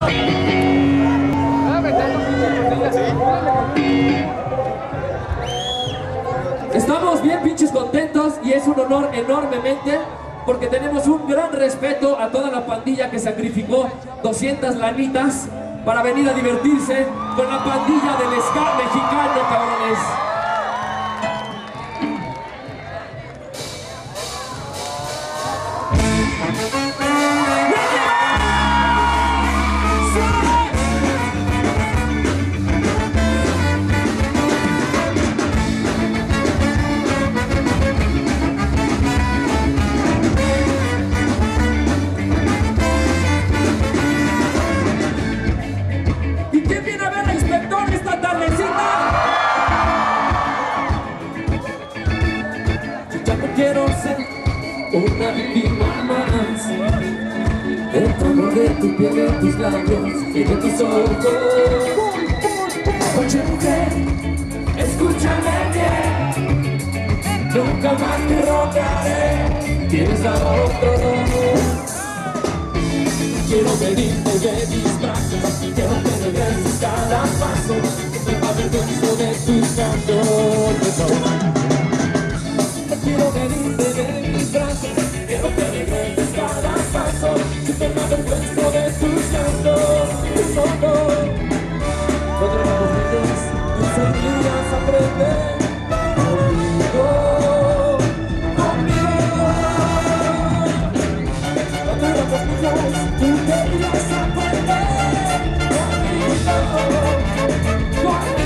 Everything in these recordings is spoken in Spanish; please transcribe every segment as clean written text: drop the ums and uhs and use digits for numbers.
Estamos bien pinches contentos y es un honor enormemente porque tenemos un gran respeto a toda la pandilla que sacrificó 200 lanitas para venir a divertirse con la pandilla del ska mexicano, cabrones. Quiero ser una víctima más dentro de tu piel, de tus labios y de tus ojos. Oye mujer, escúchame bien, nunca más te rogaré, tienes a otro. Quiero venirte de mis brazos, quiero que regreses cada paso, que me avergüenzo de tus cantos. Quiero venirte de mis brazos, quiero que regreses cada paso, siempre me avergüenzo de tus cantos, tus ojos. Cuando éramos niños, tú sabías aprender conmigo, conmigo. Cuando éramos niños, tú querías aprender conmigo, conmigo.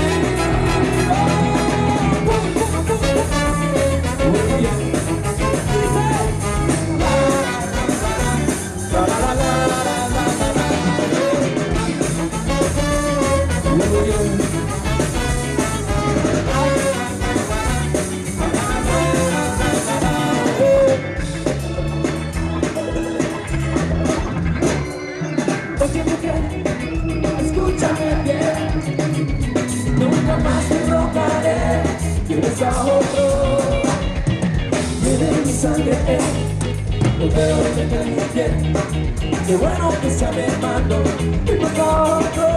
Escúchame bien, nunca más te rogaré, quieres a otro, viene mi sangre, lo veo de mi piel, qué bueno que sea mi hermano, y no otro.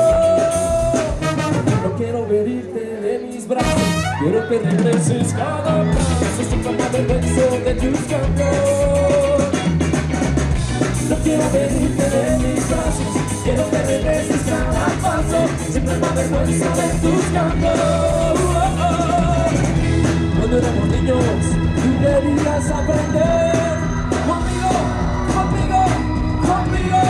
No quiero venirte de mis brazos, quiero que regreses cada paso, siempre me avergüenzo de tus cantos. No quiero venirte de mis brazos, quiero que regreses cada paso, siempre me avergüenzo de tus cantos. Cuando éramos niños, tú querías aprender conmigo, conmigo, conmigo.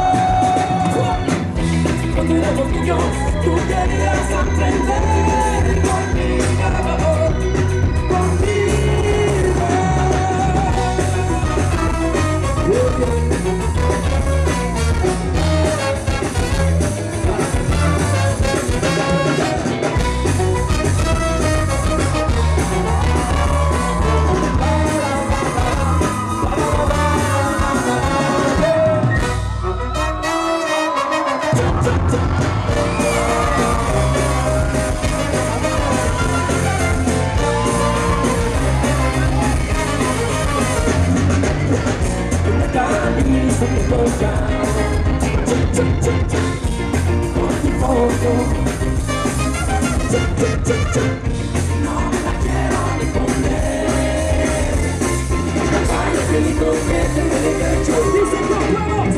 Cuando éramos niños, tú querías aprender conmigo, conmigo. No me la quiero ni poner. Vaya pelito que te he hecho. Dicen los huevos.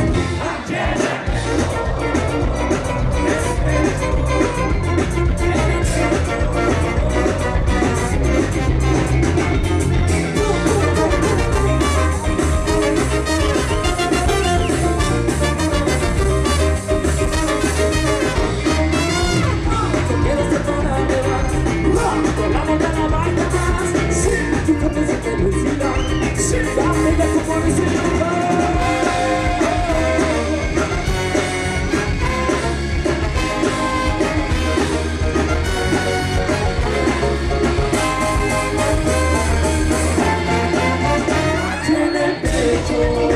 Tiene el pecho